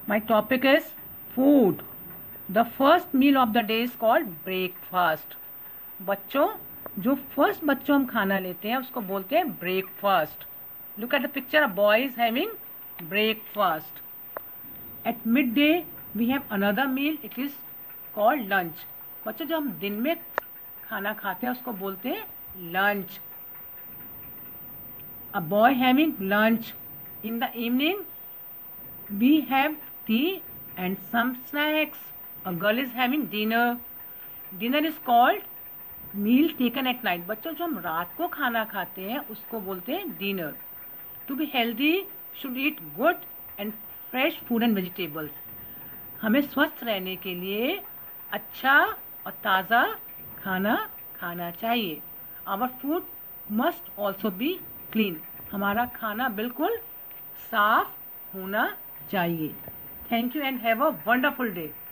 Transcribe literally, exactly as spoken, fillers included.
My topic is food. The first meal of the day is called breakfast. बच्चों, जो first बच्चों हम खाना लेते हैं उसको बोलते हैं breakfast. Look at the picture. A boy is having breakfast. At midday we have another meal. It is called lunch. बच्चों, जो हम दिन में खाना खाते हैं उसको बोलते हैं lunch. A boy having lunch. In the evening we have tea and some snacks. A girl is having dinner. Dinner is called meal taken at night. बच्चों, जो हम रात को खाना खाते हैं उसको बोलते हैं dinner. To be healthy should eat good and fresh food and vegetables. हमें स्वस्थ रहने के लिए अच्छा और ताज़ा खाना खाना चाहिए. Our food must also be clean. हमारा खाना बिल्कुल साफ होना चाहिए. Thank you and have a wonderful day.